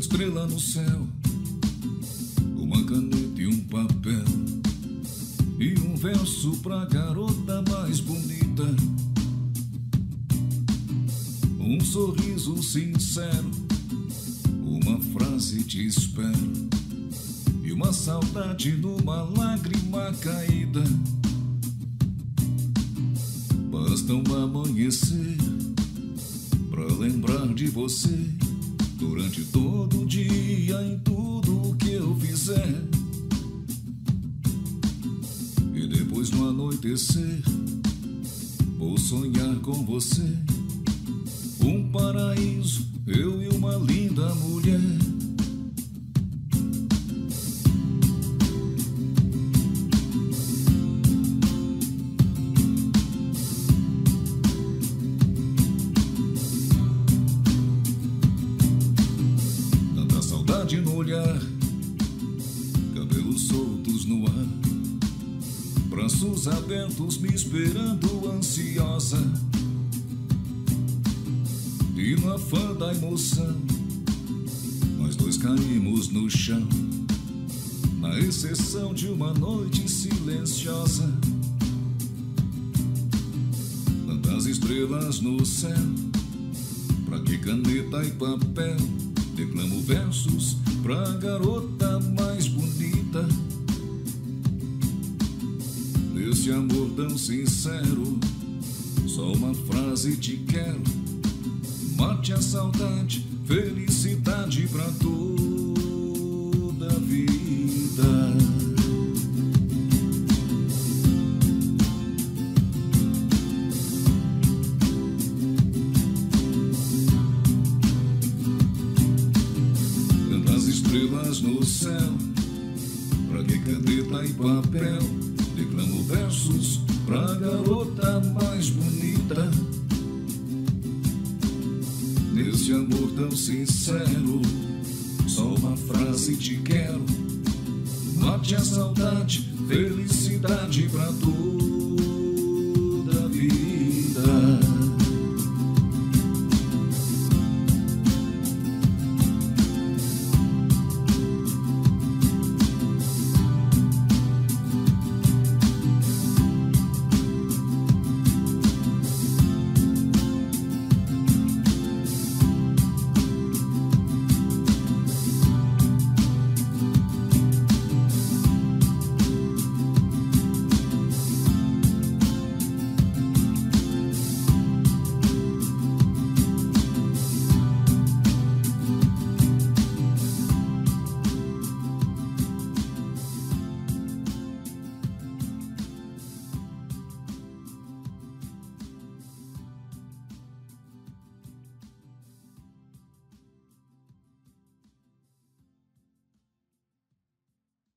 estrela no céu, uma caneta e um papel, e um verso pra garota mais bonita. Um sorriso sincero, uma frase te espero, e uma saudade numa lágrima caída. Basta um amanhecer pra lembrar de você, durante todo o dia, em tudo que eu fizer. E depois no anoitecer, vou sonhar com você, um paraíso, eu e uma linda mulher. Tanta saudade no olhar, cabelos soltos no ar, braços abertos me esperando ansiosa. E no afã da emoção, nós dois caímos no chão, na exceção de uma noite silenciosa. Tantas estrelas no céu, pra que caneta e papel? Declamo versos pra garota mais bonita. Nesse amor tão sincero, só uma frase te quero: mate a saudade, felicidade pra toda a vida. Tantas estrelas no céu, pra que caneta e papel? Declamo versos pra garota mais bonita. Nesse amor tão sincero, só uma frase te quero: mate a saudade, felicidade pra toda a vida.